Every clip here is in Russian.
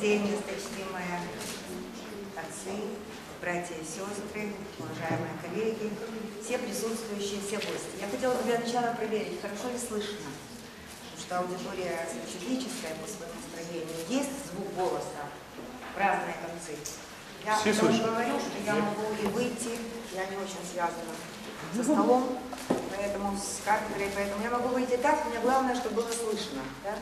день, досточтимые отцы, братья и сестры, уважаемые коллеги, все присутствующие, все гости. Я хотела бы для начала проверить, хорошо ли слышно, потому что аудитория специфическая по своему строению. Есть звук голоса в разные концы. Я говорю, что я могу и выйти, я не очень связана со столом, поэтому с кафедрой, поэтому я могу выйти так, мне главное, чтобы было слышно. Да?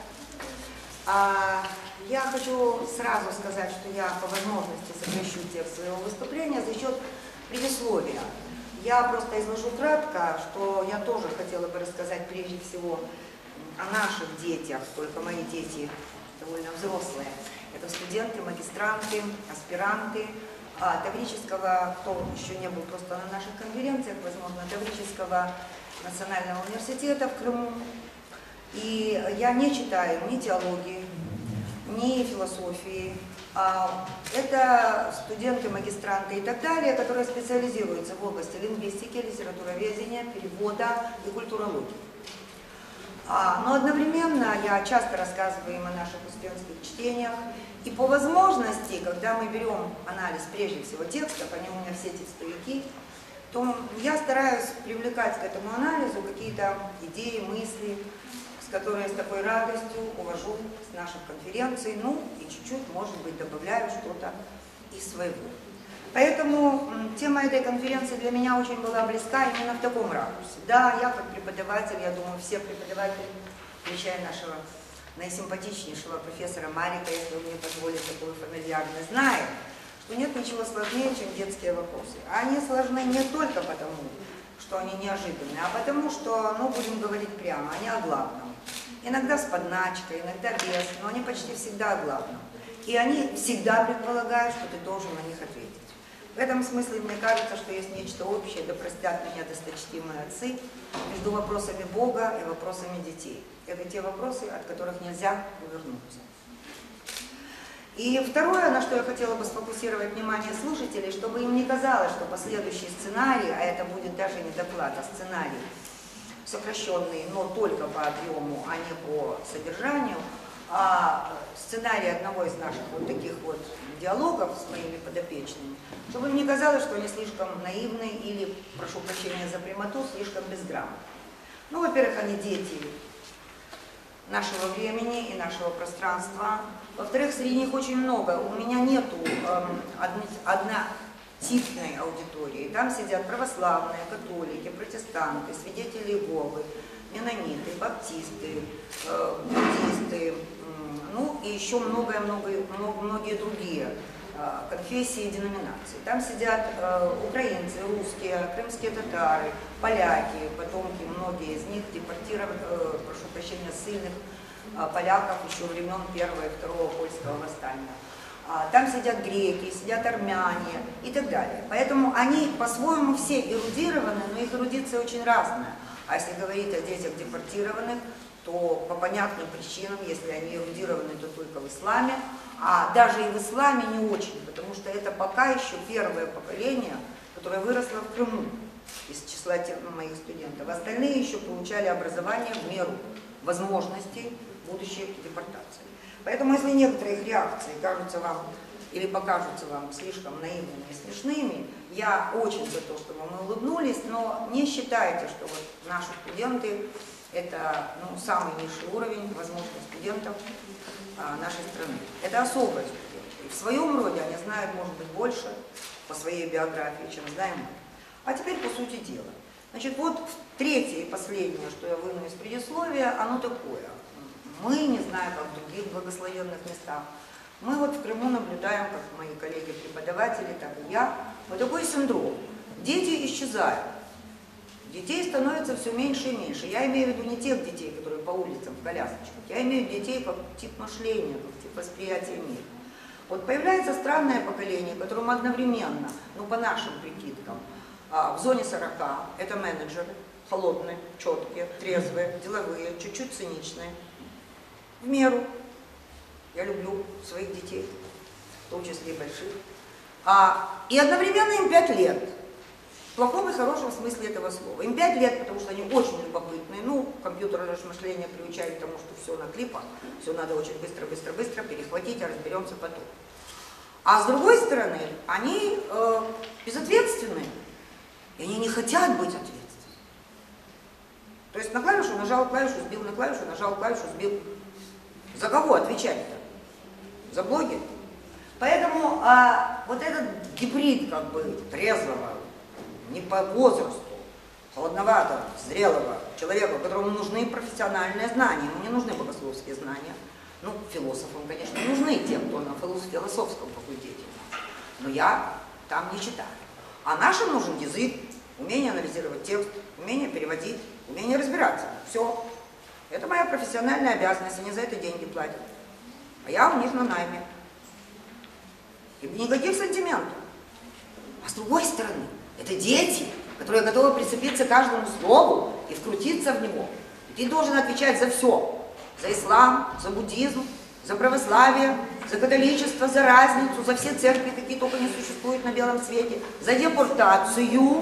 Я хочу сразу сказать, что я по возможности сокращу текст своего выступления за счет предисловия. Я просто изложу кратко, что я тоже хотела бы рассказать прежде всего о наших детях, только мои дети довольно взрослые. Это студенты, магистранты, аспиранты Таврического, кто еще не был просто на наших конференциях, возможно, Таврического национального университета в Крыму. И я не читаю ни теологии, ни философии. Это студенты, магистранты и так далее, которые специализируются в области лингвистики, литературоведения, перевода и культурологии. Но одновременно я часто рассказываю им о наших успенских чтениях. И по возможности, когда мы берем анализ прежде всего текстов, они у меня все текстовики, то я стараюсь привлекать к этому анализу какие-то идеи, мысли, которые с такой радостью увожу с наших конференций, ну и чуть-чуть, может быть, добавляю что-то из своего. Поэтому тема этой конференции для меня очень была близка именно в таком ракурсе. Да, я как преподаватель, я думаю, все преподаватели, включая нашего наисимпатичнейшего профессора Марика, если вы мне позволите такую фамильярность, знает, что нет ничего сложнее, чем детские вопросы. Они сложны не только потому, что они неожиданные, а потому что, ну, будем говорить прямо, они о главном. Иногда с подначкой, иногда без, но они почти всегда о главном. И они всегда предполагают, что ты должен на них ответить. В этом смысле мне кажется, что есть нечто общее, да простят меня досточтимые отцы, между вопросами Бога и вопросами детей. Это те вопросы, от которых нельзя увернуться. И второе, на что я хотела бы сфокусировать внимание слушателей, чтобы им не казалось, что последующий сценарий, а это будет даже не доклад, а сценарий, сокращенный, но только по объему, а не по содержанию, а сценарий одного из наших вот таких вот диалогов с моими подопечными, чтобы им не казалось, что они слишком наивны или, прошу прощения за прямоту, слишком безграмотны. Ну, во-первых, они дети нашего времени и нашего пространства. Во-вторых, среди них очень много. У меня нету однотипной аудитории. Там сидят православные, католики, протестанты, свидетели Иеговы, менониты, баптисты, буддисты, ну и еще многие другие конфессии и деноминации. Там сидят украинцы, русские, крымские татары, поляки, потомки, многие из них депортированы, прошу прощения, ссыльных поляков еще времен Первого и Второго польского восстания. Там сидят греки, сидят армяне и так далее. Поэтому они по-своему все эрудированы, но их эрудиция очень разная. А если говорить о детях депортированных, то по понятным причинам, если они эрудированы, то только в исламе, а даже и в исламе не очень, потому что это пока еще первое поколение, которое выросло в Крыму из числа моих студентов. Остальные еще получали образование в меру возможностей будущей депортации. Поэтому если некоторые их реакции кажутся вам или покажутся вам слишком наивными и смешными, я очень за то, чтобы мы улыбнулись, но не считайте, что вот наши студенты это самый низший уровень возможных студентов нашей страны. Это особые студенты. И в своем роде они знают, может быть, больше по своей биографии, чем знаем мы. А теперь по сути дела. Значит, вот третье и последнее, что я выну из предисловия, оно такое. Мы, не знаю, как в других благословенных местах, мы вот в Крыму наблюдаем, как мои коллеги-преподаватели, так и я, вот такой синдром. Дети исчезают. Детей становится все меньше и меньше. Я имею в виду не тех детей, которые по улицам в колясочках. Я имею в виду детей как тип мышления, как тип восприятия мира. Вот появляется странное поколение, которому одновременно, по нашим прикидкам, в зоне 40 это менеджеры, холодные, четкие, трезвые, деловые, чуть-чуть циничные. В меру. Я люблю своих детей, в том числе и больших. И одновременно им 5 лет. плохом и хорошем смысле этого слова. Им 5 лет, потому что они очень любопытные. Ну, компьютерное мышление приучает к тому, что все на клипах, все надо очень быстро перехватить, а разберемся потом. А с другой стороны, они безответственны, и они не хотят быть ответственными. То есть на клавишу нажал клавишу, сбил, на клавишу нажал клавишу, сбил. За кого отвечать-то? За блоги? Поэтому вот этот гибрид как бы трезвого, не по возрасту, холодноватого, зрелого человека, которому нужны профессиональные знания, ему не нужны богословские знания. Ну, философам, конечно, нужны те, кто на философском факультете. Но я там не читаю. А нашим нужен язык, умение анализировать текст, умение переводить, умение разбираться. Все. Это моя профессиональная обязанность, они за это деньги платят. А я у них на найме. И никаких сантиментов. А с другой стороны, это дети, которые готовы прицепиться к каждому слову и вкрутиться в него. И ты должен отвечать за все. За ислам, за буддизм, за православие, за католичество, за разницу, за все церкви, какие только не существуют на белом свете, за депортацию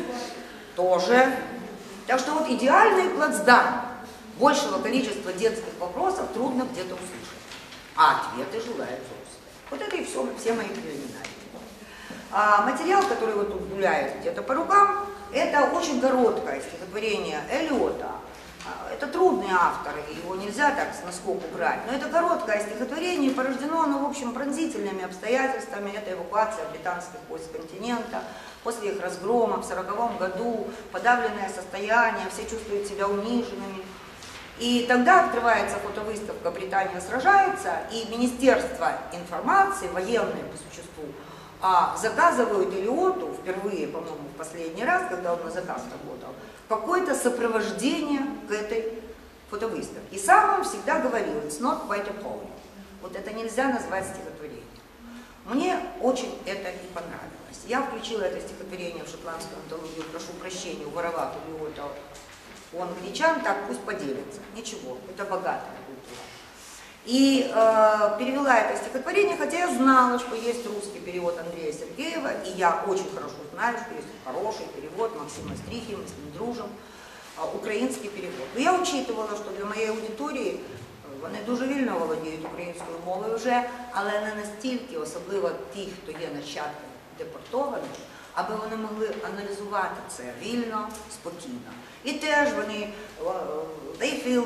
тоже. Так что вот идеальный плацдарм большего количества детских вопросов трудно где-то услышать. А ответы желают взрослые. Вот это и все мои прелюдинарии. Материал, который вот тут гуляет где-то по рукам, это очень короткое стихотворение Эллиота. Это трудный автор, его нельзя так с наскоку брать, но это короткое стихотворение, порождено оно, в общем, пронзительными обстоятельствами. Это эвакуация британских войск с континента, после их разгрома в 1940 году, подавленное состояние, все чувствуют себя униженными. И тогда открывается фотовыставка «Британия сражается», и Министерство информации, военное по существу, заказывают Эллиоту, впервые, по-моему, в последний раз, когда он на заказ работал, какое-то сопровождение к этой фотовыставке. И сам он всегда говорил: it's not quite a poem. Вот это нельзя назвать стихотворением. Мне очень это и понравилось. Я включила это стихотворение в шотландскую антологию «Прошу прощения, уворовав Эллиота у англичан», так пусть поделятся. Ничего, это богатая культура. И перевела это стихотворение, хотя я знала, что есть русский перевод Андрея Сергеева, и я очень хорошо знаю, что есть хороший перевод Максима Стрихи, мы с ним дружим, український перевод. Но я учитывала, що для моєї аудиторії вони дуже вільно володіють українською мовою вже, але не настільки, особливо ті, хто є нащадками депортованих, аби вони могли аналізувати це вільно, спокійно. І теж вони, they feel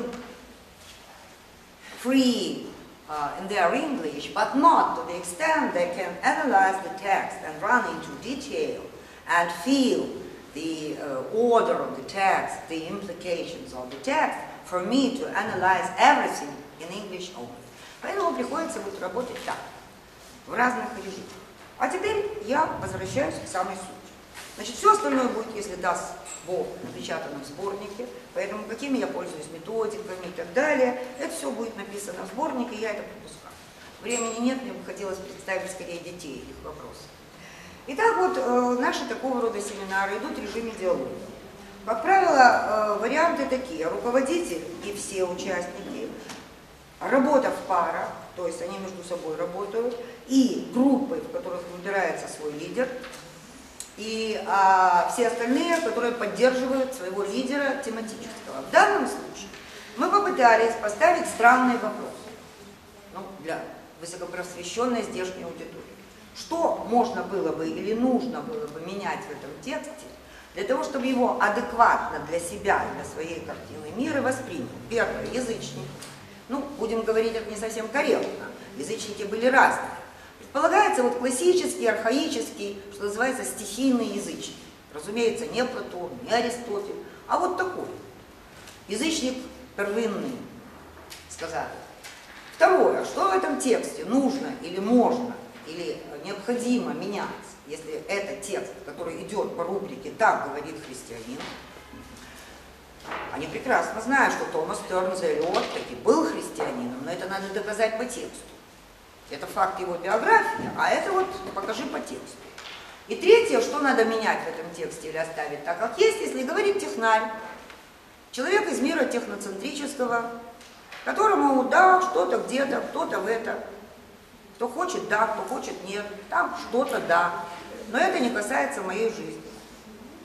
free in their English, but not to the extent they can analyze the text and run into detail and feel the order of the text, the implications of the text, for me to analyze everything in English only. Поэтому приходится вот работать так, в разных режимах. А теперь я возвращаюсь к самой сути. Значит, все остальное будет, если даст Бог, напечатано в сборнике, поэтому какими я пользуюсь методиками и так далее, это все будет написано в сборнике, я это пропускаю. Времени нет, мне бы хотелось представить скорее детей и их вопросы. Итак, вот наши такого рода семинары идут в режиме диалога. Как правило, варианты такие: руководитель и все участники, работа в парах, то есть они между собой работают, и группы, в которых выбирается свой лидер, и все остальные, которые поддерживают своего лидера тематического. В данном случае мы попытались поставить странный вопрос, ну, для высокопросвещенной здешней аудитории. Что можно было бы или нужно было бы менять в этом тексте для того, чтобы его адекватно для себя и для своей картины мира воспринял? Первое, язычник. Ну, будем говорить, это не совсем корректно. Язычники были разные. Предполагается вот классический, архаический, что называется, стихийный язычник. Разумеется, не Платон, не Аристотель, а вот такой. Язычник первинный, сказали. Второе, что в этом тексте нужно или можно, или необходимо менять, если это текст, который идет по рубрике «Так говорит христианин». Они прекрасно знают, что Томас Тернс Эллиот таки был христианином, но это надо доказать по тексту. Это факт его биографии, а это вот покажи по тексту. И третье, что надо менять в этом тексте или оставить так, как есть, если говорит технарь, человек из мира техноцентрического, которому, да, что-то где-то, кто-то в это, кто хочет да, кто хочет нет, там что-то да, но это не касается моей жизни.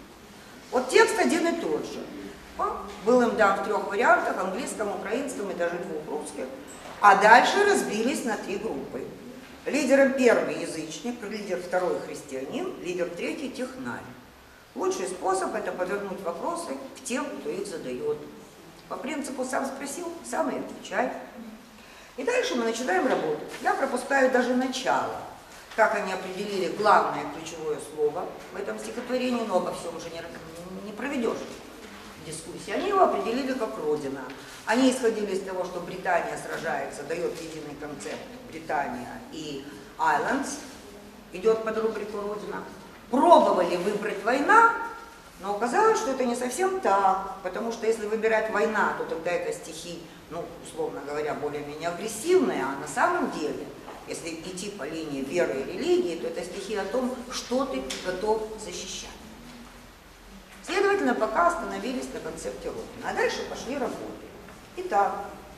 Вот текст один и тот же. Был им дан в 3 вариантах, английском, украинском и даже 2 русских. А дальше разбились на 3 группы. Лидером 1 язычник, лидер 2 христианин, лидер 3 технарь. Лучший способ это повернуть вопросы к тем, кто их задает. По принципу «сам спросил, сам и отвечай». И дальше мы начинаем работать. Я пропускаю даже начало, как они определили главное ключевое слово в этом стихотворении, но обо всем уже не проведешь дискуссии. Они его определили как «Родина». Они исходили из того, что Британия сражается, дает единый концепт Британия и Islands, идет под рубрику «Родина». Пробовали выбрать «Война», но оказалось, что это не совсем так, потому что если выбирать «Война», то тогда это стихи, ну, условно говоря, более-менее агрессивные, а на самом деле, если идти по линии веры и религии, то это стихи о том, что ты готов защищать. Следовательно, пока остановились на концепте Родины, а дальше пошли работы. Итак,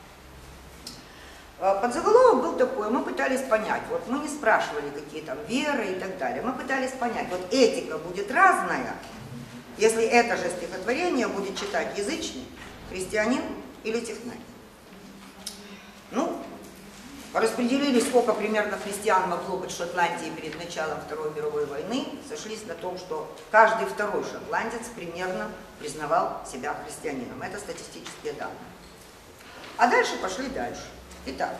подзаголовок был такой, мы пытались понять, вот мы не спрашивали, какие там веры и так далее, мы пытались понять, вот этика будет разная, если это же стихотворение будет читать язычник, христианин или технарь. Ну, распределили, сколько примерно христиан могло быть в Шотландии перед началом Второй мировой войны, сошлись на том, что каждый 2-й шотландец примерно признавал себя христианином. Это статистические данные. А дальше пошли дальше. Итак,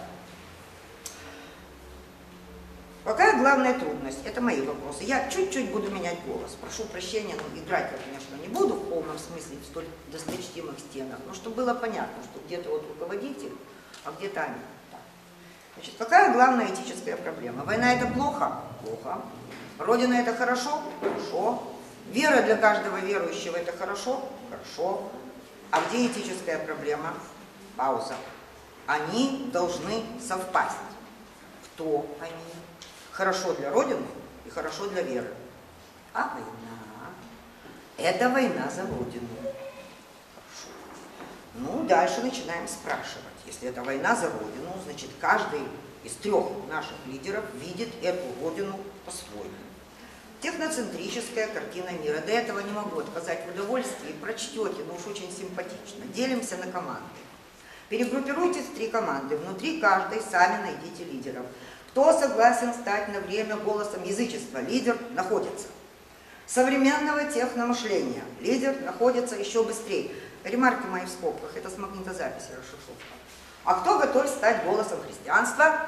какая главная трудность? Это мои вопросы. Я чуть-чуть буду менять голос. Прошу прощения, но играть я, конечно, не буду в полном смысле в столь досточтимых стенах, но чтобы было понятно, что где-то вот руководитель, а где-то они. Значит, какая главная этическая проблема? Война – это плохо? Плохо. Родина – это хорошо? Хорошо. Вера для каждого верующего – это хорошо? Хорошо. А где этическая проблема? Пауза. Они должны совпасть. Кто они? Хорошо для Родины и хорошо для веры. А война – это война за Родину. Хорошо. Ну, дальше начинаем спрашивать. Если это война за Родину, значит, каждый из 3 наших лидеров видит эту Родину по-своему. Техноцентрическая картина мира. До этого не могу отказать в удовольствии. Прочтете, но уж очень симпатично. Делимся на команды. Перегруппируйтесь в 3 команды. Внутри каждой сами найдите лидеров. Кто согласен стать на время голосом язычества? Лидер находится. Современного техномышления. Лидер находится еще быстрее. Ремарки мои в скобках. Это с магнитозаписи расшифровка. А кто готов стать голосом христианства?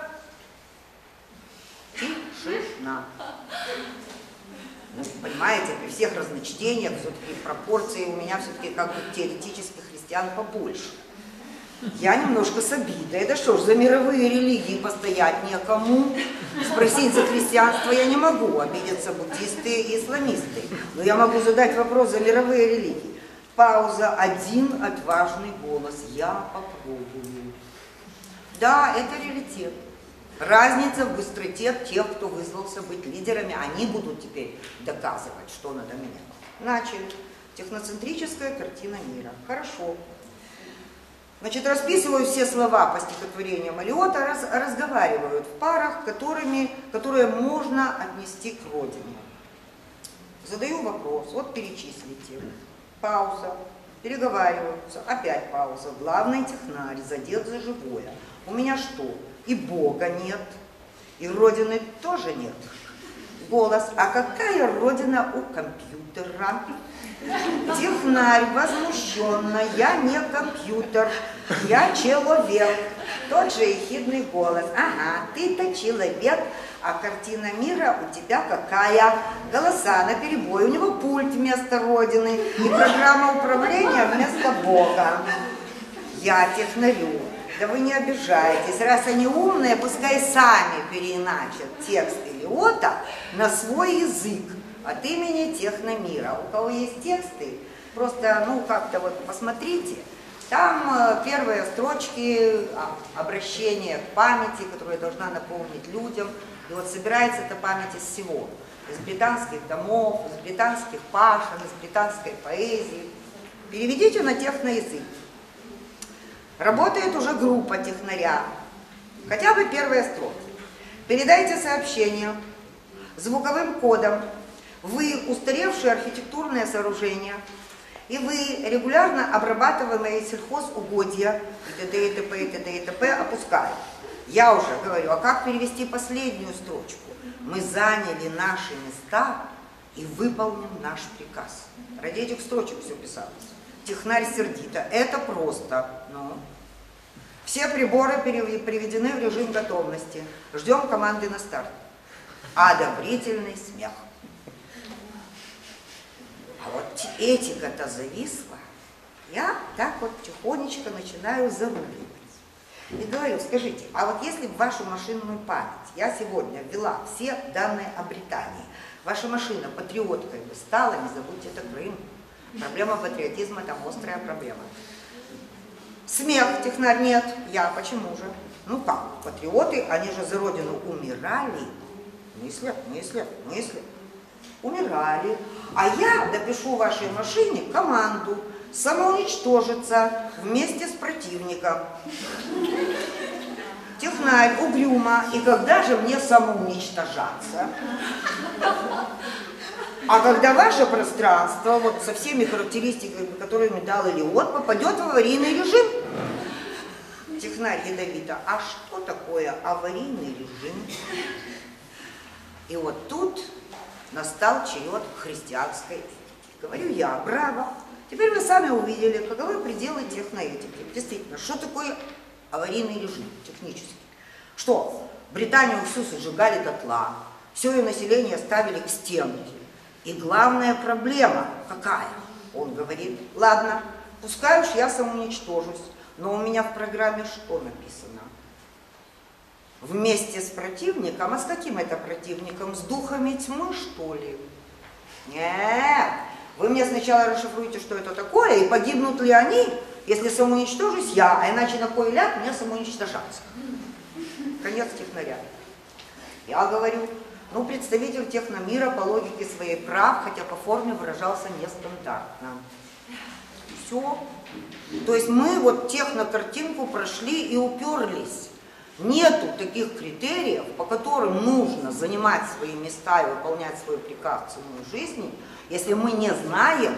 Тишина. Ну, понимаете, при всех разночтениях все-таки пропорции у меня все-таки как бы теоретических христиан побольше. Я немножко с обидой. Это что ж, за мировые религии постоять некому? Спросить за христианство я не могу. Обидятся буддисты и исламисты. Но я могу задать вопрос за мировые религии. Пауза. Один отважный голос. Я попробую. Да, это раритет. Разница в быстроте тех, кто вызвался быть лидерами, они будут теперь доказывать, что надо менять. Начали. Техноцентрическая картина мира. Хорошо. Значит, расписываю все слова по стихотворениям Элиота, разговаривают в парах, которые можно отнести к Родине. Задаю вопрос, вот перечислите. Пауза. Переговариваются. Опять пауза. Главный технарь, задет за живое. У меня что? И Бога нет, и Родины тоже нет. Голос. А какая Родина у компьютера? Технарь возмущенно. Я не компьютер, я человек. Тот же ехидный голос. Ага, ты-то человек, а картина мира у тебя какая? Голоса наперебой. У него пульт вместо Родины и программа управления вместо Бога. Я технарю. Да вы не обижайтесь, раз они умные, пускай сами переиначат текст Элиота на свой язык от имени техномира. У кого есть тексты, просто, ну, как-то вот посмотрите, там первые строчки обращения к памяти, которая должна напомнить людям. И вот собирается эта память из всего. Из британских домов, из британских пашен, из британской поэзии. Переведите на техноязык. Работает уже группа технаря. Хотя бы первые строки. Передайте сообщение звуковым кодом Вы устаревшие архитектурные сооружения, и вы регулярно обрабатываемые сельхозугодья и т.д. и т.п. и т.д. и т.п. опускают. Я уже говорю, а как перевести последнюю строчку? Мы заняли наши места и выполним наш приказ. Ради этих строчек все писалось. Технарь сердито. Это просто. Ну. Все приборы приведены в режим готовности. Ждем команды на старт. Одобрительный смех. А вот этика-то зависла. Я так вот тихонечко начинаю зарубливать. И говорю, скажите, а вот если в вашу машинную память я сегодня ввела все данные о Британии, ваша машина патриоткой бы стала, не забудьте, это Крым. Проблема патриотизма там острая проблема. Смех, технарь, нет. Я, почему же? Ну как, патриоты, они же за родину умирали. Мысли. Умирали. А я допишу вашей машине команду самоуничтожиться вместе с противником. Технарь угрюмо. И когда же мне самоуничтожаться? А когда ваше пространство, вот со всеми характеристиками, которые мне дал Элиот, попадет в аварийный режим? Технарь ядовито. А что такое аварийный режим? И вот тут настал черед христианской этики. Говорю я, браво. Теперь вы сами увидели, каковы пределы техноэтики. Действительно, что такое аварийный режим технически? Что? Британию всю сожигали дотла, все ее население ставили к стенке. И главная проблема какая? Он говорит, ладно, пускай уж я самоуничтожусь, но у меня в программе что написано? Вместе с противником, а с каким это противником? С духами тьмы, что ли? Нет, вы мне сначала расшифруете, что это такое, и погибнут ли они, если самоуничтожусь я, а иначе на кой ляд мне самоуничтожаться? Конец технаря. Я говорю, ну, представитель техномира по логике своей прав, хотя по форме выражался нестандартно. Все. То есть мы вот технокартинку прошли и уперлись. Нету таких критериев, по которым нужно занимать свои места и выполнять свой приказ ценой жизни, если мы не знаем,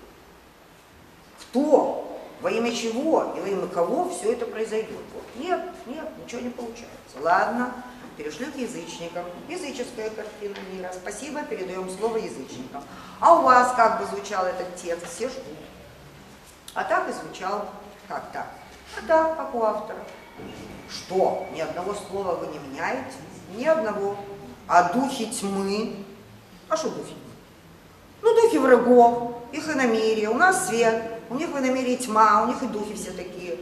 кто, во имя чего и во имя кого все это произойдет. Вот. Нет, ничего не получается. Ладно. Перешли к язычникам. Языческая картина мира. Спасибо, передаем слово язычникам. А у вас как бы звучал этот текст? Все ждут. А так и звучал. Как так? А так, как у автора. Что? Ни одного слова вы не меняете? Ни одного. А духи тьмы? А что духи тьмы? Ну, духи врагов, их иномирие. У нас свет, у них в иномирии тьма, у них и духи все такие.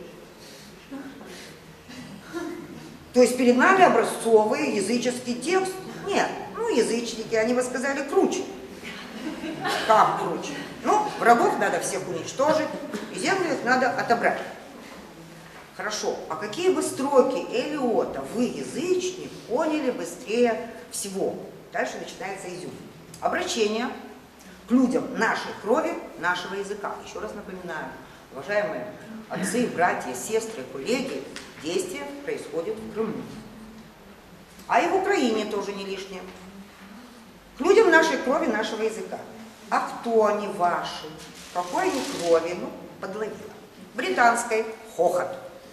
То есть перед нами образцовый языческий текст? Нет, ну язычники, они бы сказали круче. Как круче? Ну, врагов надо всех уничтожить, и землю их надо отобрать. Хорошо, а какие бы строки Элиота вы, язычник, поняли быстрее всего? Дальше начинается изюм. Обращение к людям нашей крови, нашего языка. Еще раз напоминаю, уважаемые отцы, братья, сестры, коллеги, действие происходит в Крыму. А и в Украине тоже не лишнее. К людям нашей крови, нашего языка. А кто они ваши? Какой они крови? Ну, подловила. Британской хохот.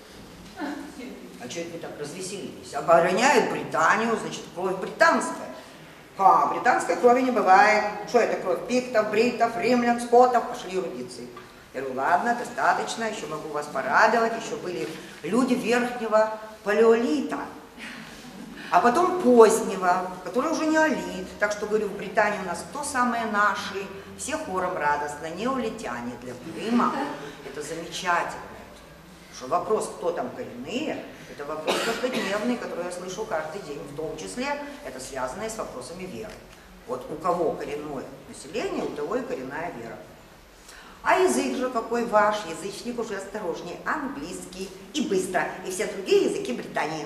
А что это вы так развеселились? Обороняют Британию, значит, кровь британская. А, британской крови не бывает. Что это кровь? Пиктов, бритов, римлян, скотов? Пошли эрудиции. Я говорю, ладно, достаточно, еще могу вас порадовать, еще были люди верхнего палеолита, а потом позднего, который уже неолит. Так что, говорю, в Британии у нас то самое наши, все хором радостно, неолитяне для Крыма. Это замечательно. Что вопрос, кто там коренные, это вопрос каждодневный, который я слышу каждый день, в том числе это связанное с вопросами веры. Вот у кого коренное население, у того и коренная вера. А язык же какой ваш? Язычник уже осторожнее. Английский и быстро. И все другие языки Британии.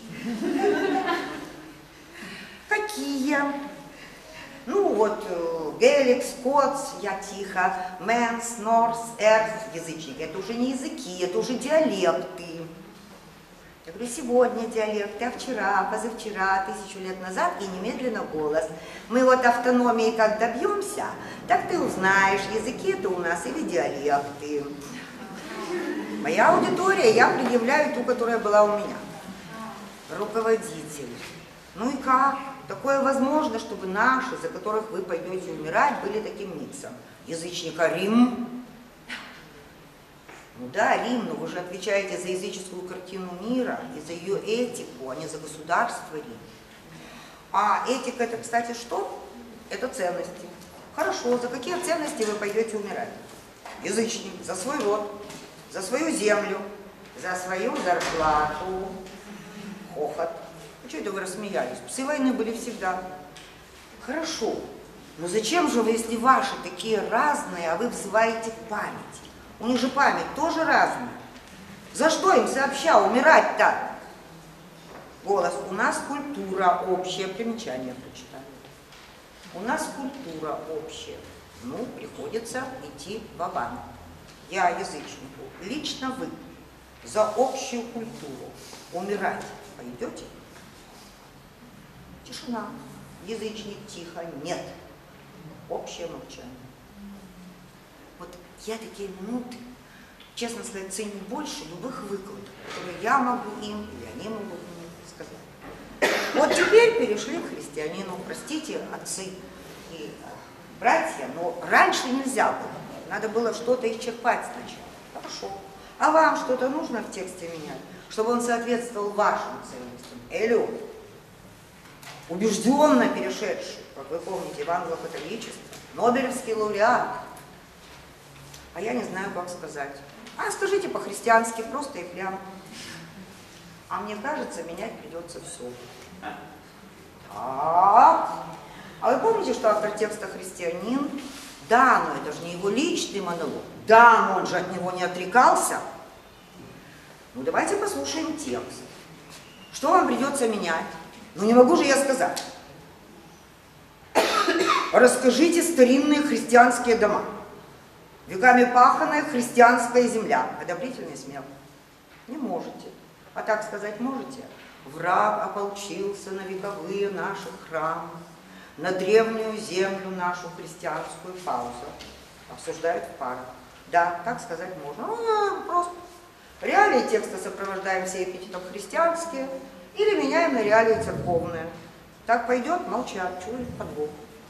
Какие? Ну вот, Гелик, Скотс, я тихо, Мэнс, Норс, Эрс, язычники. Это уже не языки, это уже диалекты. Я говорю, сегодня диалект, а вчера, позавчера, 1000 лет назад, и немедленно голос. Мы вот автономии как добьемся, так ты узнаешь, языки это у нас или диалекты. Моя аудитория, я предъявляю ту, которая была у меня. Руководитель. Ну и как? Такое возможно, чтобы наши, за которых вы пойдете умирать, были таким миксом. Язычника Рим. Ну да, Рим, но вы же отвечаете за языческую картину мира и за ее этику, а не за государство Рим. А этика это, кстати, что? Это ценности. Хорошо, за какие ценности вы пойдете умирать? Язычник, за свой род, за свою землю, за свою зарплату. Хохот. Ну что это вы рассмеялись? Псы войны были всегда. Хорошо, но зачем же вы, если ваши такие разные, а вы взываете к памяти? У них же память тоже разная. За что им сообща умирать-то? Голос. У нас культура общая. Примечание прочитаю. У нас культура общая. Ну, приходится идти ва-банк. Я язычнику. Лично вы за общую культуру умирать пойдете? Тишина. Язычник тихо. Нет. Общее молчание. Вот я такие минуты, честно сказать, ценю больше любых выкладок, которые я могу им, или они могут мне сказать. Вот теперь перешли к христианину. Простите, отцы и братья, но раньше нельзя было. Надо было что-то исчерпать сначала. Хорошо. А вам что-то нужно в тексте менять, чтобы он соответствовал вашим ценностям? Элю, убежденно перешедший, как вы помните, в англо-католичество, Нобелевский лауреат. А я не знаю, как сказать. А скажите по-христиански, просто и прямо. А мне кажется, менять придется все. Так. А вы помните, что автор текста христианин? Да, но это же не его личный монолог. Да, но он же от него не отрекался. Ну давайте послушаем текст. Что вам придется менять? Ну не могу же я сказать. Расскажите старинные христианские дома. Веками паханая христианская земля. Одобрительный смех. Не можете. А так сказать можете? Враг ополчился на вековые наши храмы, на древнюю землю нашу христианскую. Пауза. Обсуждают в парах. Да, так сказать можно. Ну, просто. Реалии текста сопровождаем все эпитетом христианские или меняем на реалии церковные. Так пойдет, молчат, чуют подвох.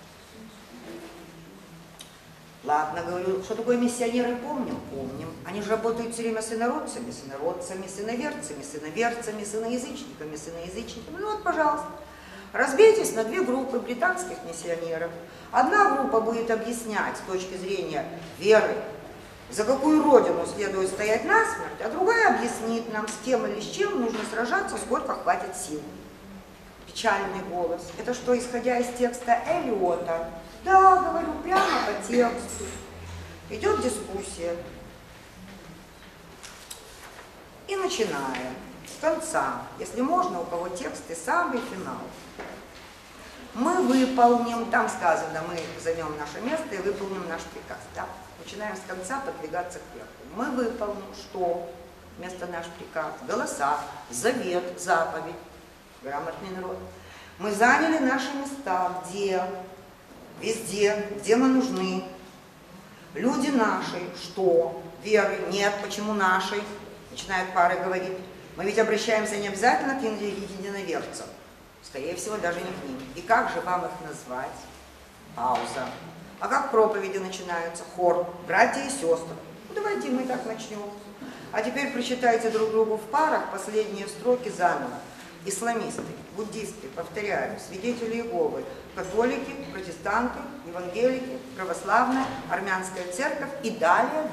Ладно, говорю, что такое миссионеры, помним? Помним. Они же работают все время с инородцами, сыноверцами, сыноязычниками. Ну вот, пожалуйста, разбейтесь на две группы британских миссионеров. Одна группа будет объяснять с точки зрения веры, за какую родину следует стоять насмерть, а другая объяснит нам, с кем или с чем нужно сражаться, сколько хватит сил. Печальный голос. Это что, исходя из текста Элиота? Да, говорю, прямо по тексту. Идет дискуссия. И начинаем с конца. Если можно, у кого текст и самый финал. Мы выполним, там сказано, мы займем наше место и выполним наш приказ. Да? Начинаем с конца подвигаться кверху. Мы выполним что? Вместо наш приказ. Голоса, завет, заповедь. Грамотный народ. Мы заняли наши места, где? Везде, где мы нужны. Люди наши, что? Веры, нет, почему нашей? Начинают пары говорить. Мы ведь обращаемся не обязательно к единоверцам. Скорее всего, даже не к ним. И как же вам их назвать? Пауза. А как проповеди начинаются? Хор, братья и сестры. Ну, давайте мы так начнем. А теперь прочитайте друг другу в парах последние строки заново. Исламисты, буддисты, повторяю, свидетели Иеговы, католики, протестанты, евангелики, православная, армянская церковь и далее.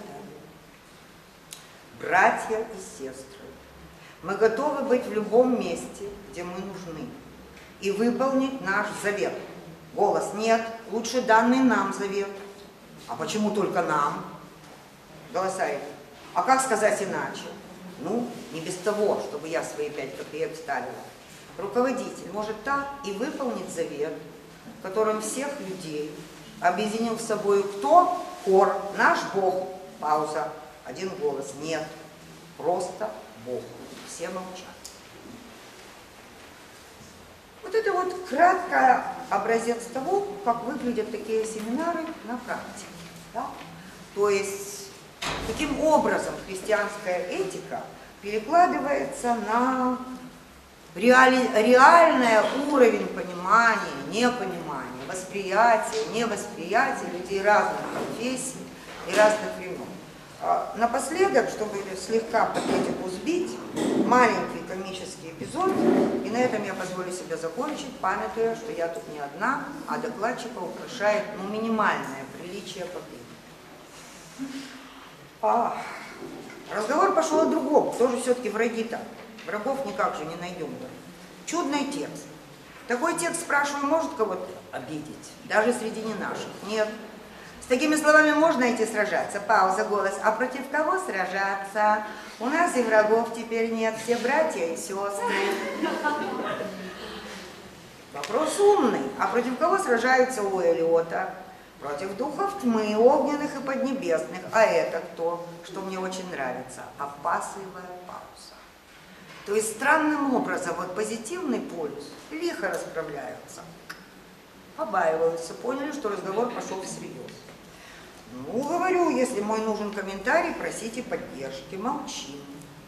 Братья и сестры, мы готовы быть в любом месте, где мы нужны, и выполнить наш завет. Голос нет, лучше данный нам завет. А почему только нам? Голоса эти. А как сказать иначе? Ну, не без того, чтобы я свои 5 копеек вставила. Руководитель может так и выполнить завет, которым всех людей объединил с собой кто? Хор, наш Бог. Пауза. Один голос. Нет, просто Бог. все молчат. Вот это вот краткий образец того, как выглядят такие семинары на практике. Да? То есть, каким образом христианская этика перекладывается на реальный уровень понимания, непонимания, восприятия, невосприятия людей разных конфессий и разных времен. Напоследок, чтобы слегка патетику сбить, маленький комический эпизод, и на этом я позволю себе закончить, памятуя, что я тут не одна, а докладчика украшает минимальное приличие по времени. Разговор пошел о другом, тоже все-таки враги-то. Врагов никак же не найдем. Чудный текст. Такой текст, спрашиваю, может кого-то обидеть? Даже среди не наших. Нет. С такими словами можно идти сражаться. Пауза, голос. А против кого сражаться? У нас и врагов теперь нет. Все братья и сестры. Вопрос умный. А против кого сражаются у Элиота? Против духов тьмы, огненных и поднебесных. А это кто? Что мне очень нравится. Опасливая пауза. То есть странным образом вот позитивный полюс лихо расправляются. Побаиваются, поняли, что разговор пошел всерьез. Ну, говорю, если мой нужен комментарий, просите поддержки, молчим.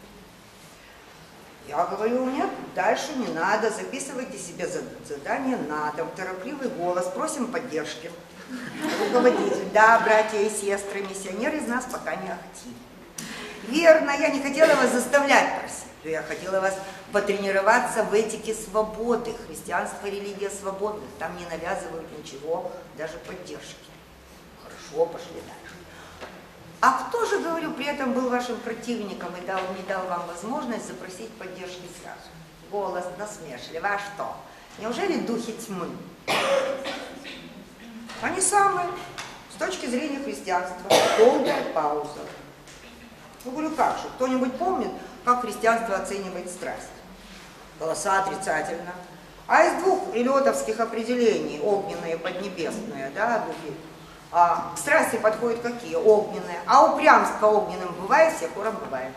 Я говорю, нет, дальше не надо, записывайте себе задание на дом, торопливый голос, просим поддержки. Руководитель, да, братья и сестры, миссионер из нас пока не активен. Верно, я не хотела вас заставлять просить, но я хотела вас потренироваться в этике свободы. Христианство, религия свободных, там не навязывают ничего, даже поддержки. Хорошо, пошли дальше. А кто же, говорю, при этом был вашим противником и не дал вам возможность запросить поддержки сразу? Голос насмешливый, а что? Неужели духи тьмы? Они самые, с точки зрения христианства, долгая пауза. Ну, говорю, как же, кто-нибудь помнит, как христианство оценивает страсть? Голоса отрицательно. А из двух элиотовских определений, огненные и поднебесные, да, духи, к страсти подходят какие? Огненные. А упрямство огненным бывает, всех хором бывает.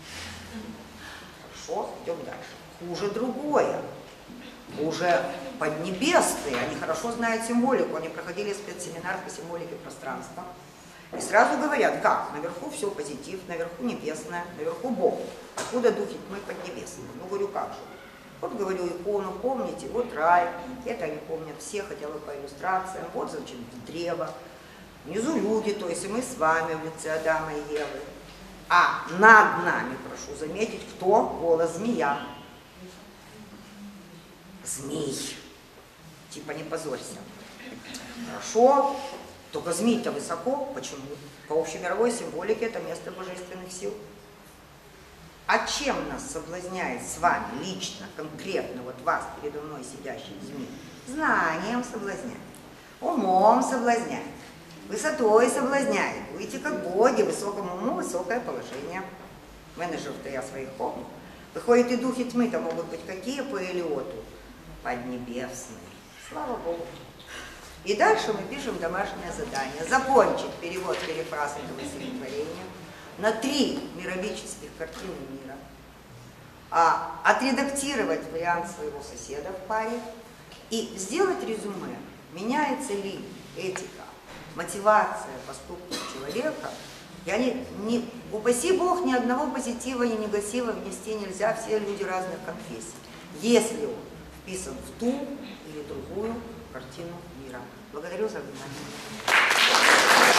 Хорошо, идем дальше. Хуже другое. Хуже поднебесные. Они хорошо знают символику. Они проходили спецсеминар по символике пространства. И сразу говорят, как? Наверху все позитив, наверху небесное, наверху Бог. Откуда духи тьмы поднебесные? Ну, говорю, как же? Вот, говорю, икону, помните, вот рай. Это они помнят все, хотя бы по иллюстрациям. Вот, значит, древо. Внизу люди, то есть и мы с вами в лице Адама и Евы. А над нами, прошу заметить, кто? Голос змея. Змей. Типа не позорься. Хорошо. Только змей-то высоко. Почему? По общемировой символике это место божественных сил. А чем нас соблазняет с вами лично, конкретно, вот вас, передо мной сидящий змей? Знанием соблазняет, умом соблазняет, высотой соблазняет. Выйти как боги, высокому уму высокое положение. Менеджеров-то я своих помню. Выходит, и духи тьмы-то могут быть какие по Элиоту? Поднебесные. Слава Богу. И дальше мы пишем домашнее задание. Закончить перефраз этого стихотворения на 3 мировических картины мира. Отредактировать вариант своего соседа в паре и сделать резюме. Меняется ли этика, мотивация поступков человека? Упаси Бог, ни одного позитива, ни негатива внести нельзя, все люди разных конфессий. Если он вписан в ту или другую картину мира. Благодарю за внимание.